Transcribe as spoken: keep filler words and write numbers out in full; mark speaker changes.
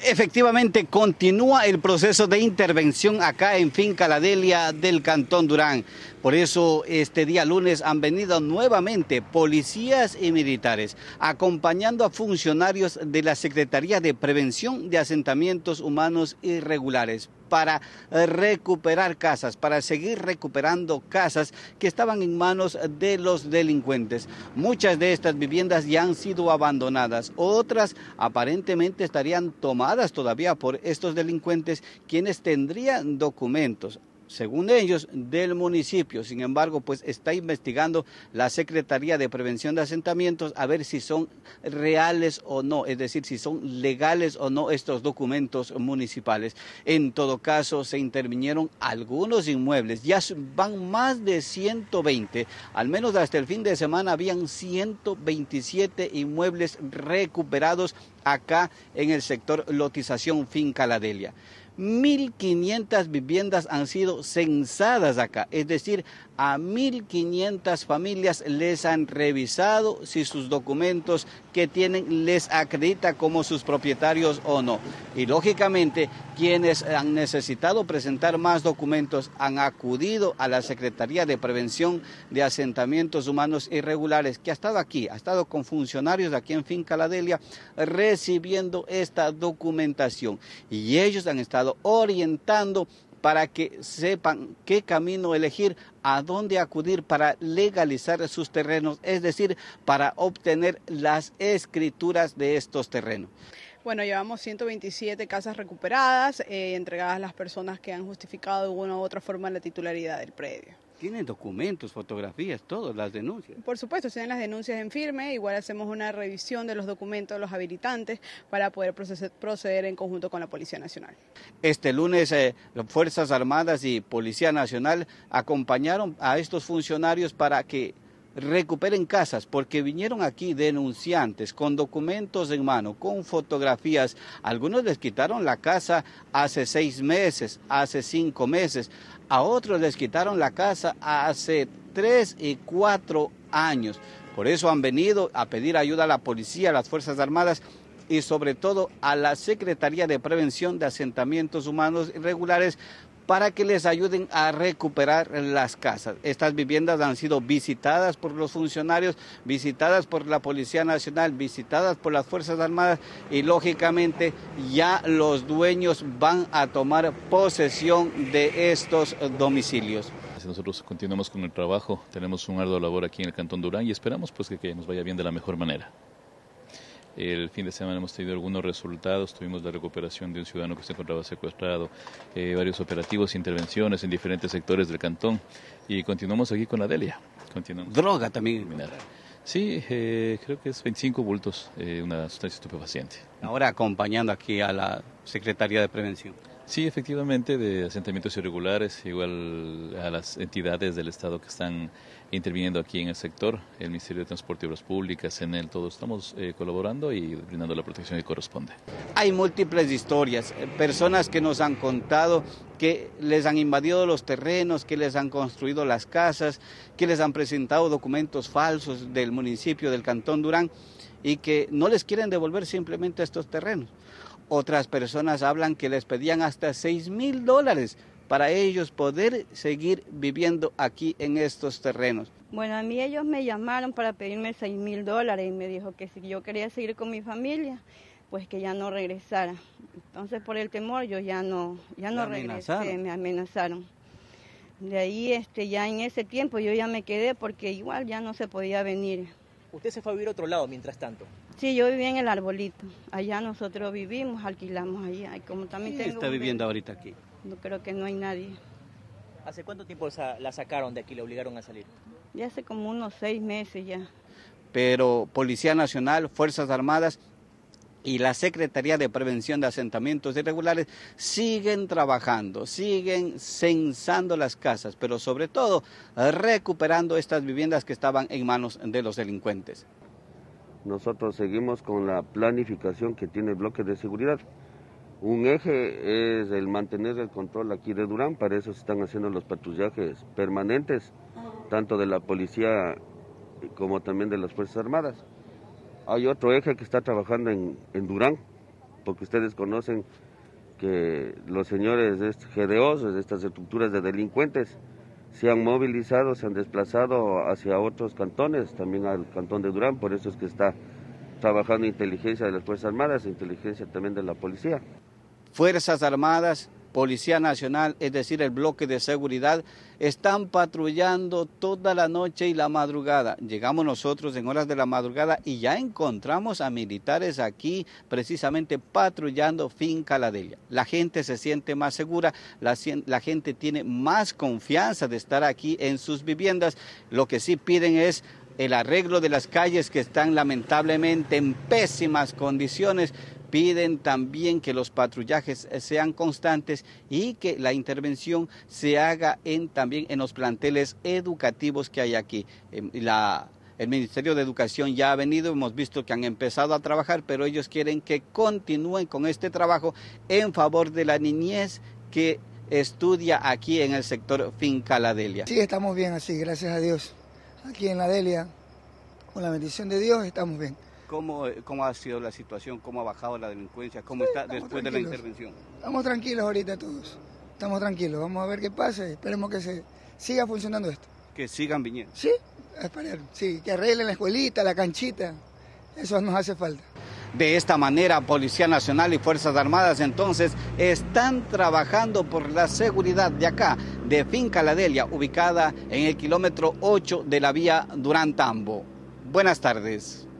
Speaker 1: Efectivamente, continúa el proceso de intervención acá en Finca La Delia del Cantón Durán. Por eso este día lunes han venido nuevamente policías y militares acompañando a funcionarios de la Secretaría de Prevención de Asentamientos Humanos Irregulares para recuperar casas, para seguir recuperando casas que estaban en manos de los delincuentes. Muchas de estas viviendas ya han sido abandonadas, otras aparentemente estarían tomadas todavía por estos delincuentes, quienes tendrían documentos, según ellos, del municipio. Sin embargo, pues está investigando la Secretaría de Prevención de Asentamientos a ver si son reales o no, es decir, si son legales o no estos documentos municipales. En todo caso, se intervinieron algunos inmuebles, ya van más de ciento veinte, al menos hasta el fin de semana habían ciento veintisiete inmuebles recuperados acá en el sector lotización Finca La Delia. mil quinientas viviendas han sido censadas acá, es decir, a mil quinientas familias les han revisado si sus documentos que tienen les acredita como sus propietarios o no. Y lógicamente, quienes han necesitado presentar más documentos han acudido a la Secretaría de Prevención de Asentamientos Humanos Irregulares, que ha estado aquí, ha estado con funcionarios de aquí en Finca La Delia recibiendo esta documentación. Y ellos han estado orientando para que sepan qué camino elegir, a dónde acudir para legalizar sus terrenos, es decir, para obtener las escrituras de estos terrenos.
Speaker 2: Bueno, llevamos ciento veintisiete casas recuperadas, eh, entregadas a las personas que han justificado de una u otra forma la titularidad del predio.
Speaker 1: ¿Tienen documentos, fotografías, todo, las denuncias?
Speaker 2: Por supuesto, tienen las denuncias en firme, igual hacemos una revisión de los documentos de los habilitantes para poder proceder en conjunto con la Policía Nacional.
Speaker 1: Este lunes, eh, las Fuerzas Armadas y Policía Nacional acompañaron a estos funcionarios para que recuperen casas, porque vinieron aquí denunciantes con documentos en mano, con fotografías. Algunos les quitaron la casa hace seis meses, hace cinco meses. A otros les quitaron la casa hace tres y cuatro años. Por eso han venido a pedir ayuda a la policía, a las Fuerzas Armadas y sobre todo a la Secretaría de Prevención de Asentamientos Humanos Irregulares para que les ayuden a recuperar las casas. Estas viviendas han sido visitadas por los funcionarios, visitadas por la Policía Nacional, visitadas por las Fuerzas Armadas y lógicamente ya los dueños van a tomar posesión de estos domicilios.
Speaker 3: Nosotros continuamos con el trabajo, tenemos un arduo labor aquí en el Cantón Durán y esperamos pues que, que nos vaya bien de la mejor manera. El fin de semana hemos tenido algunos resultados, tuvimos la recuperación de un ciudadano que se encontraba secuestrado, eh, varios operativos e intervenciones en diferentes sectores del cantón y continuamos aquí con La Delia. Continuamos.
Speaker 1: ¿Droga también?
Speaker 3: Sí, eh, creo que es veinticinco bultos, eh, una sustancia estupefaciente.
Speaker 1: Ahora acompañando aquí a la Secretaría de Prevención.
Speaker 3: Sí, efectivamente, de asentamientos irregulares, igual a las entidades del Estado que están interviniendo aquí en el sector, el Ministerio de Transporte y Obras Públicas, en él todos estamos eh, colaborando y brindando la protección que corresponde.
Speaker 1: Hay múltiples historias, personas que nos han contado que les han invadido los terrenos, que les han construido las casas, que les han presentado documentos falsos del municipio del Cantón Durán y que no les quieren devolver simplemente estos terrenos. Otras personas hablan que les pedían hasta seis mil dólares para ellos poder seguir viviendo aquí en estos terrenos.
Speaker 4: Bueno, a mí ellos me llamaron para pedirme seis mil dólares y me dijo que si yo quería seguir con mi familia, pues que ya no regresara. Entonces por el temor yo ya no, ya no regresé, me amenazaron. De ahí este, ya en ese tiempo yo ya me quedé porque igual ya no se podía venir.
Speaker 5: ¿Usted se fue a vivir a otro lado mientras tanto?
Speaker 4: Sí, yo vivía en el Arbolito. Allá nosotros vivimos, alquilamos allá. Y como también
Speaker 1: ¿Quién
Speaker 4: tengo
Speaker 1: está viviendo ahorita aquí?
Speaker 4: No creo que no hay nadie.
Speaker 5: ¿Hace cuánto tiempo la sacaron de aquí, la obligaron a salir?
Speaker 4: Ya hace como unos seis meses ya.
Speaker 1: Pero Policía Nacional, Fuerzas Armadas y la Secretaría de Prevención de Asentamientos Irregulares siguen trabajando, siguen censando las casas, pero sobre todo recuperando estas viviendas que estaban en manos de los delincuentes.
Speaker 6: Nosotros seguimos con la planificación que tiene el bloque de seguridad. Un eje es el mantener el control aquí de Durán, para eso se están haciendo los patrullajes permanentes, tanto de la policía como también de las Fuerzas Armadas. Hay otro eje que está trabajando en, en Durán, porque ustedes conocen que los señores de estos G D Os, de estas estructuras de delincuentes, se han movilizado, se han desplazado hacia otros cantones, también al cantón de Durán, por eso es que está trabajando inteligencia de las Fuerzas Armadas, inteligencia también de la policía.
Speaker 1: Fuerzas Armadas, Policía Nacional, es decir, el bloque de seguridad, están patrullando toda la noche y la madrugada. Llegamos nosotros en horas de la madrugada y ya encontramos a militares aquí precisamente patrullando Finca La Delia. La gente se siente más segura, la, la gente tiene más confianza de estar aquí en sus viviendas. Lo que sí piden es el arreglo de las calles que están lamentablemente en pésimas condiciones. Piden también que los patrullajes sean constantes y que la intervención se haga en, también en los planteles educativos que hay aquí. La, el Ministerio de Educación ya ha venido, hemos visto que han empezado a trabajar, pero ellos quieren que continúen con este trabajo en favor de la niñez que estudia aquí en el sector Finca La Delia.
Speaker 7: Sí, estamos bien así, gracias a Dios. Aquí en La Delia, con la bendición de Dios, estamos bien.
Speaker 1: ¿Cómo, ¿Cómo ha sido la situación? ¿Cómo ha bajado la delincuencia? ¿Cómo sí, está después de la intervención?
Speaker 7: Estamos tranquilos ahorita todos. Estamos tranquilos. Vamos a ver qué pasa y esperemos que se siga funcionando esto.
Speaker 1: Que sigan viniendo.
Speaker 7: Sí, a esperar. Sí, que arreglen la escuelita, la canchita. Eso nos hace falta.
Speaker 1: De esta manera, Policía Nacional y Fuerzas Armadas entonces están trabajando por la seguridad de acá, de Finca La Delia, ubicada en el kilómetro ocho de la vía Durán-Tambo. Buenas tardes.